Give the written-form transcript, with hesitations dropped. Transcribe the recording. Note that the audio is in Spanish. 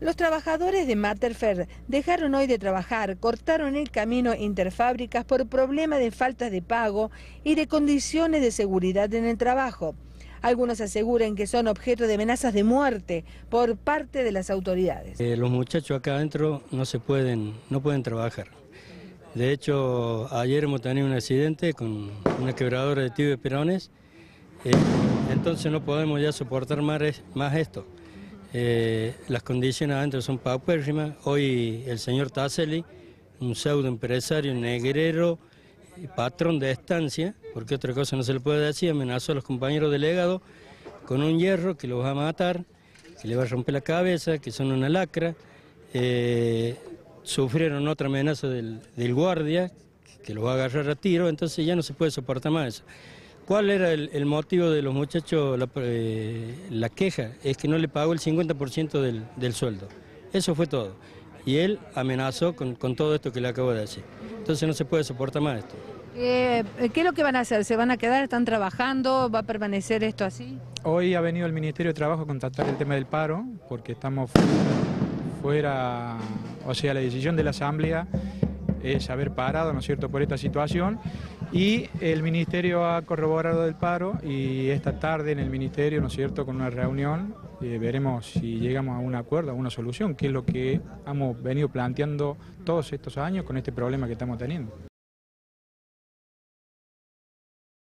Los trabajadores de Materfer dejaron hoy de trabajar, cortaron el camino interfábricas por problema de faltas de pago y de condiciones de seguridad en el trabajo. Algunos aseguran que son objeto de amenazas de muerte por parte de las autoridades. Los muchachos acá adentro no pueden trabajar. De hecho, ayer hemos tenido un accidente con una quebradora de tibia y perones, entonces no podemos ya soportar más esto. Las condiciones adentro son paupérrimas. Hoy el señor Taselli, un pseudo empresario negrero, patrón de estancia, porque otra cosa no se le puede decir, amenazó a los compañeros delegados con un hierro que los va a matar, que le va a romper la cabeza, que son una lacra. Sufrieron otra amenaza del guardia, que los va a agarrar a tiro, entonces ya no se puede soportar más eso. ¿Cuál era el motivo de los muchachos? La queja es que no le pagó el 50% del sueldo. Eso fue todo. Y él amenazó con todo esto que le acabo de decir. Entonces no se puede soportar más esto. ¿Qué es lo que van a hacer? ¿Se van a quedar? ¿Están trabajando? ¿Va a permanecer esto así? Hoy ha venido el Ministerio de Trabajo a contactar el tema del paro, porque estamos fuera, o sea, la decisión de la Asamblea es haber parado, ¿no es cierto?, por esta situación, y el Ministerio ha corroborado el paro y esta tarde en el Ministerio, ¿no es cierto?, con una reunión, veremos si llegamos a un acuerdo, a una solución, que es lo que hemos venido planteando todos estos años con este problema que estamos teniendo.